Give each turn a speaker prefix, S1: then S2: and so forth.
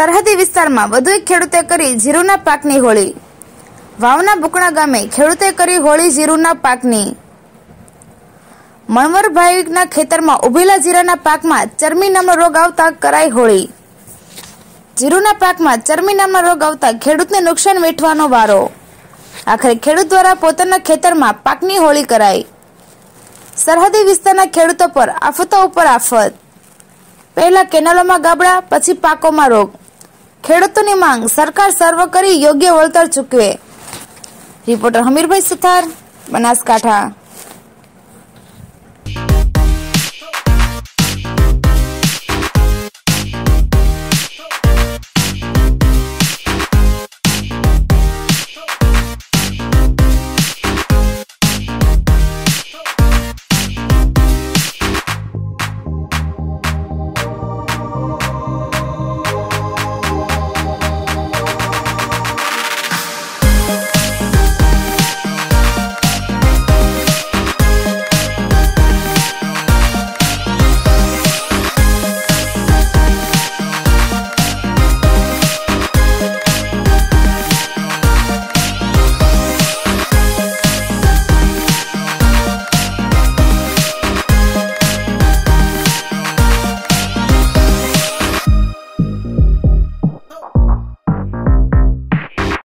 S1: સરહદી વિસ્તારમાં વધુ એક ખેડૂતે કરી જીરુના પાકની હોળી। વાવના બુકણા ગામે ખેડૂતે કરી હોળી જીરુના પાકની। મણવર ભાઈના ખેતરમાં ઉભેલા જીરાના પાકમાં ચરમી નામનો રોગ આવતા કરાઈ હોળી। જીરુના પાકમાં ચરમી નામનો રોગ આવતા ખેડૂતને નુકસાન વેઠવાનો વારો। આખરે ખેડૂત દ્વારા પોતાના ખેતરમાં પાકની હોળી કરાઈ। સરહદી વિસ્તારના ખેડૂતો પર આફતો ઉપર આફત। પહેલા કેનાલોમાં ગાબડા, પછી પાકોમાં રોગ। ખેડૂતોની માંગ સરકાર સર્વ કરી યોગ્ય વળતર ચૂકવે। રિપોર્ટર હમીરભાઈ સુથાર, બનાસકાંઠા।